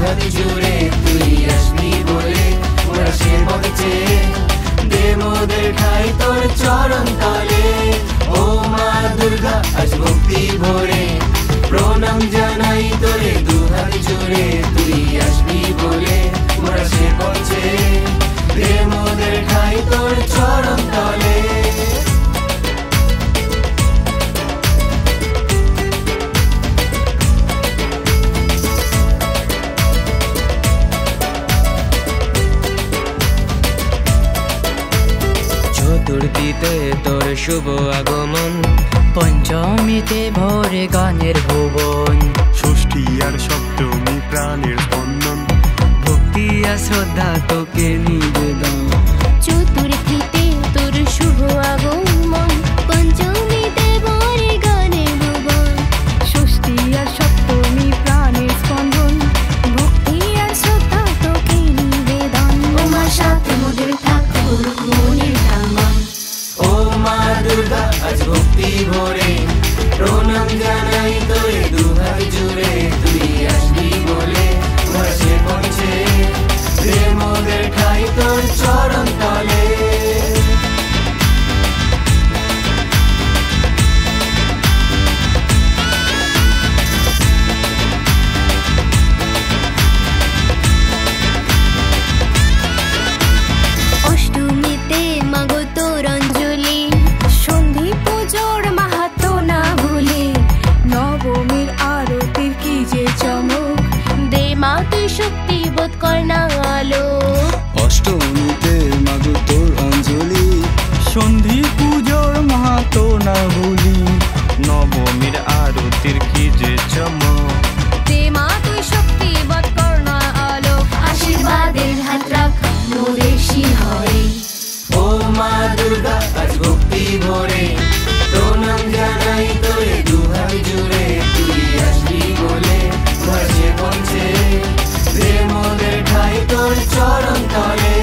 দুহাত জুড়ে তুই আসবি বলে ওরা সে বলছে দে মোদের ঠাই তোর চরণ তলে ও মা দুর্গা আজ ভক্তি ভরে প্রণাম জানাই তোরে দুহাত জুড়ে তুই আসবি বলে ওরা সে বলছে দে মোদের ঠাই তোর চরণ তলে চতুর্থীতে তোর শুভ আগমন, পঞ্চমীতে ভোরে গানের ভুবন, ষষ্ঠী আর সপ্তমী প্রাণের স্পন্দন, ভক্তি আর শ্রদ্ধা তোকে নিবেদন। চতুর্থীতে তোর শুভ আগমন, পঞ্চমীতে ভোরে গানের ভুবন, ষষ্ঠী আর সপ্তমী প্রাণের স্পন্দন, ভক্তি আর শ্রদ্ধা তোকে নিবেদন। তোমার সাথে মোদের থাকবো মনের টাঙ্গন। ও মা দুর্গা আজ ভক্তি ভরে প্রণাম জানাই তোরে দুহাত জুড়ে তুই আসবি বলে ওরা সে বলছে দে মোদের ঠাই তোর চরণ তলে অষ্টমীতে মাগো তোর অঞ্জলি, সন্ধি পুজোর মাহাত্ম্য না ভুলি, নবমীর আরতির কি যে চমক, দে মা তুই শক্তি বোধ কর না আলো। অষ্টমীতে মাগো তোর অঞ্জলি, সন্ধি পুজোর মাহাত্ম্য না ভুলি, নবমীর আরতির কি যে চমক, দে মা তুই শক্তি বোধ কর না আলো। আশীর্বাদের হাত রাখ মোদের শিহরে। ও মা দুর্গা আজ ভক্তি ভরে প্রণাম জানাই তোরে দুহাত জুড়ে তুই আসবি বলে ওরা সে বলছে দে মোদের ঠাই তোর চরণ তলে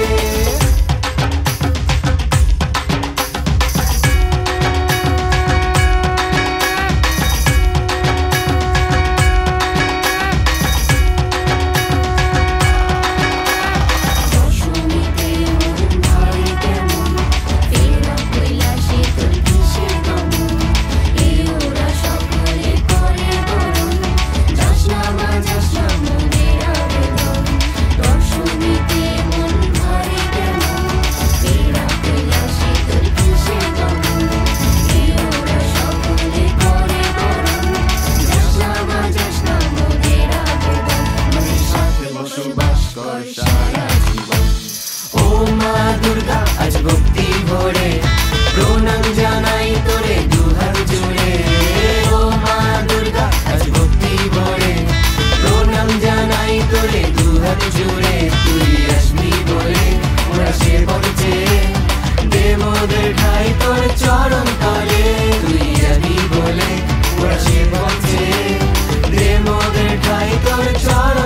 দশমীতে মন ভাই কেমন ফেরা কৈলাসে তোর কিসের গমন এ ওরা সকলে করে বরণ যাস না মা যাস না মোদের আবেদন দশমীতে মন ভাই কেমন ফেরা কৈলাসে তোর কিসের গমন এ ওরা সকলে করে বরণ যাস না মা যাস না মোদের আবেদন মনের সাথে বসবাস কর সারা জীবন ও মা দুর্গা আজ ভক্তি ভরে প্রণাম জানাই তোরে দুহাত জুড়ে ও মা দুর্গা আজ ভক্তি ভরে প্রণাম জানাই তোরে দুহাত জুড়ে তুই আসবি বলে ওরা সে বলছে দে মোদের ঠাই তোর চরণ তলে তুই আসবি বলে ওরা সে বলছে দে মোদের ঠাই তোর চরণ